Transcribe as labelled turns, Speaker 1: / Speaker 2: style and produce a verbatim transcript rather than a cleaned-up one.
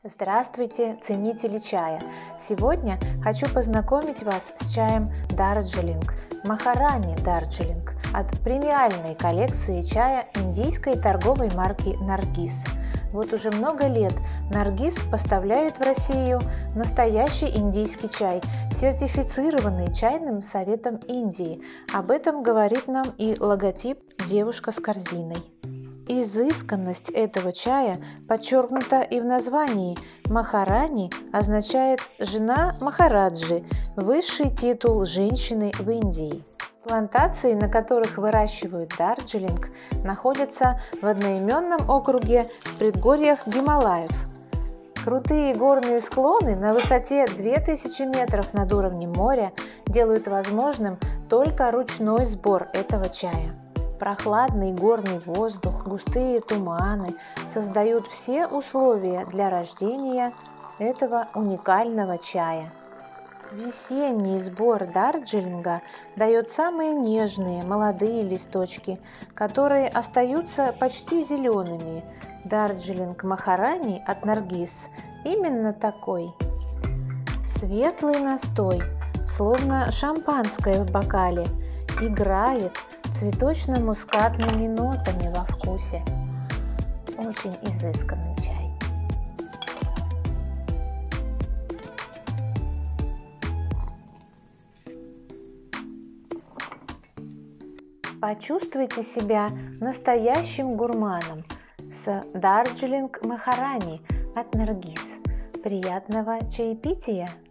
Speaker 1: Здравствуйте, ценители чая! Сегодня хочу познакомить вас с чаем Дарджилинг, Махарани Дарджилинг от премиальной коллекции чая индийской торговой марки Наргиз. Вот уже много лет Наргиз поставляет в Россию настоящий индийский чай, сертифицированный чайным советом Индии. Об этом говорит нам и логотип «Девушка с корзиной». Изысканность этого чая подчеркнута и в названии. Махарани означает «жена Махараджи», высший титул женщины в Индии. Плантации, на которых выращивают Дарджилинг, находятся в одноименном округе в предгорьях Гималаев. Крутые горные склоны на высоте две тысячи метров над уровнем моря делают возможным только ручной сбор этого чая. Прохладный горный воздух, густые туманы создают все условия для рождения этого уникального чая. Весенний сбор Дарджилинга дает самые нежные молодые листочки, которые остаются почти зелеными. Дарджилинг Махарани от Наргиз именно такой. Светлый настой, словно шампанское в бокале, играет цветочно-мускатными нотами во вкусе. Очень изысканный чай. Почувствуйте себя настоящим гурманом с Дарджилинг Махарани от Наргиз. Приятного чаепития!